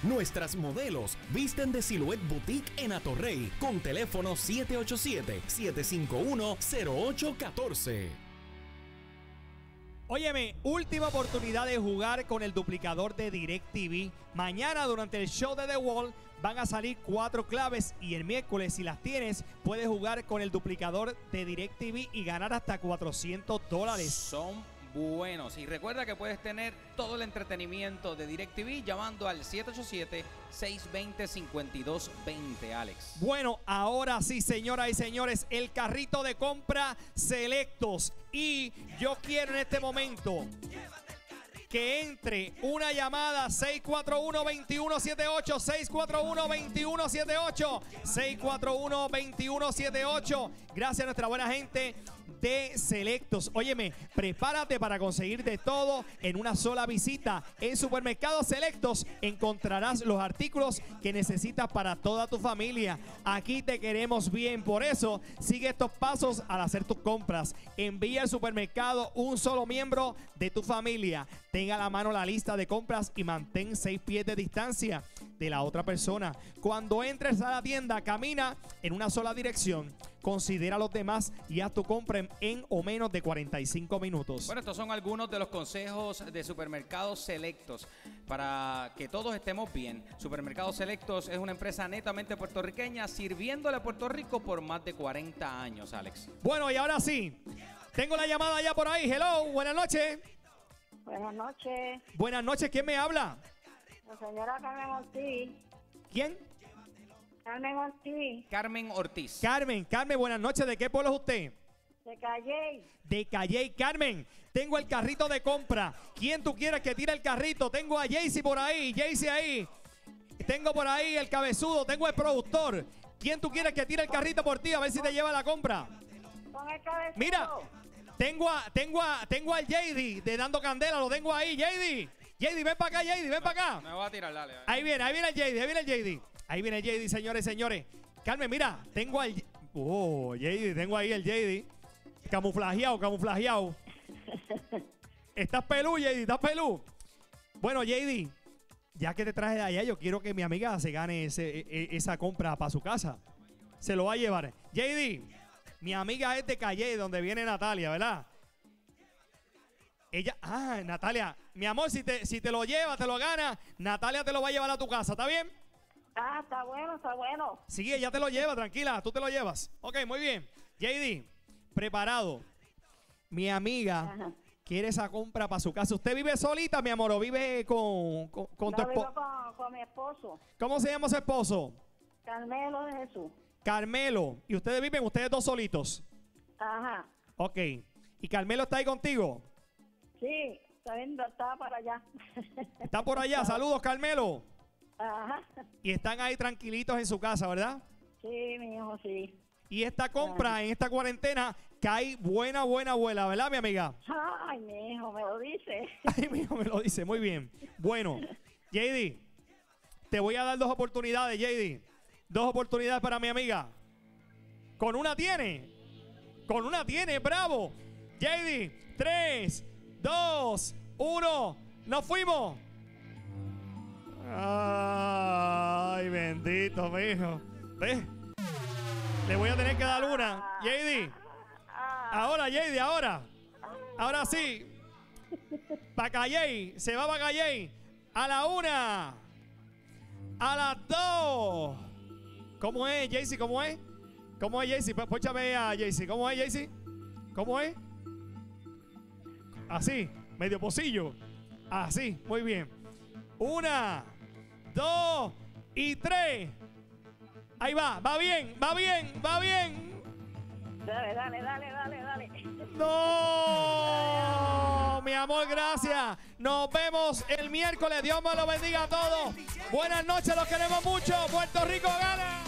Nuestras modelos visten de Silhouette Boutique en Atorrey con teléfono 787-751-0814. Óyeme, última oportunidad de jugar con el duplicador de DirecTV. Mañana durante el show de The Wall van a salir 4 claves y el miércoles, si las tienes, puedes jugar con el duplicador de DirecTV y ganar hasta $400. Son buenos. Y recuerda que puedes tener todo el entretenimiento de DirecTV llamando al 787-620-5220, Alex. Bueno, ahora sí, señoras y señores, el carrito de compra Selectos. Y yo quiero en este momento que entre una llamada 641-2178, 641-2178, 641-2178. Gracias a nuestra buena gente de Selectos. Óyeme, prepárate para conseguir de todo en una sola visita. En Supermercados Selectos encontrarás los artículos que necesitas para toda tu familia. Aquí te queremos bien, por eso sigue estos pasos al hacer tus compras. Envía al supermercado un solo miembro de tu familia. Tenga a la mano la lista de compras y mantén 6 pies de distancia de la otra persona. Cuando entres a la tienda, camina en una sola dirección. Considera a los demás y haz tu compra en o menos de 45 minutos. Bueno, estos son algunos de los consejos de Supermercados Selectos para que todos estemos bien. Supermercados Selectos es una empresa netamente puertorriqueña sirviéndole a Puerto Rico por más de 40 años, Alex. Bueno, y ahora sí, tengo la llamada ya por ahí. Hello, buenas noches. Buenas noches. Buenas noches, ¿quién me habla? La señora Carmen Ortiz. ¿Quién? Carmen Ortiz. Carmen Ortiz. Carmen, buenas noches. ¿De qué pueblo es usted? De Calley. De Calley. Carmen, tengo el carrito de compra. ¿Quién tú quieres que tire el carrito? Tengo a Jaycee por ahí, Jaycee ahí. Tengo por ahí el cabezudo, tengo el productor. ¿Quién tú quieres que tire el carrito por ti? A ver si te lleva la compra. Con el cabezudo. Mira, tengo al JD de Dando Candela, lo tengo ahí, JD, ven para acá, JD, ven para acá. Me voy a tirar, dale. Ahí viene el JD, Ahí viene el JD, señores y señores. Carmen, mira, tengo al... JD, tengo ahí el JD. Camuflajeado. Estás pelú, JD, estás pelú. Bueno, JD, ya que te traje de allá, yo quiero que mi amiga se gane esa compra para su casa. Se lo va a llevar. JD, mi amiga es de Calle, donde viene Natalia, ¿verdad? Ella, Natalia, mi amor, si te lo lleva, te lo gana, Natalia te lo va a llevar a tu casa, ¿está bien? Ah, está bueno, está bueno. Sí, ella te lo lleva, tranquila, tú te lo llevas. Ok, muy bien. JD, preparado. Mi amiga quiere esa compra para su casa. ¿Usted vive solita, mi amor, o vive con tu esposo? Vivo con mi esposo. ¿Cómo se llama su esposo? Carmelo de Jesús. Carmelo. ¿Y ustedes viven ustedes dos solitos? Ajá. Ok. ¿Y Carmelo está ahí contigo? Sí, está para allá. Está por allá. Saludos, Carmelo. Ajá. Y están ahí tranquilitos en su casa, ¿verdad? Sí, mi hijo, sí. Y esta compra en esta cuarentena cae buena abuela, ¿verdad, mi amiga? Ay, mi hijo, me lo dice. Ay, mi hijo me lo dice, muy bien. Bueno, JD, te voy a dar 2 oportunidades, JD. 2 oportunidades para mi amiga. Con una tiene, bravo. JD, 3, 2, 1, nos fuimos. Ay, bendito, mijo. ¿Ves? Le voy a tener que dar una. JD. Ahora, JD, ahora. Ahora sí. Pa' Calley. Se va para Calley. A la 1. A las 2. ¿Cómo es, Jaycee? ¿Cómo es? ¿Cómo es, Jaycee? Póchame a Jaycee. ¿Cómo es, Jaycee? ¿Cómo es? Así. Medio pocillo. Así. Muy bien. 1, 2 y 3. Ahí va bien. Dale. No, mi amor, gracias. Nos vemos el miércoles. Dios me lo bendiga a todos. Buenas noches, los queremos mucho. Puerto Rico gana.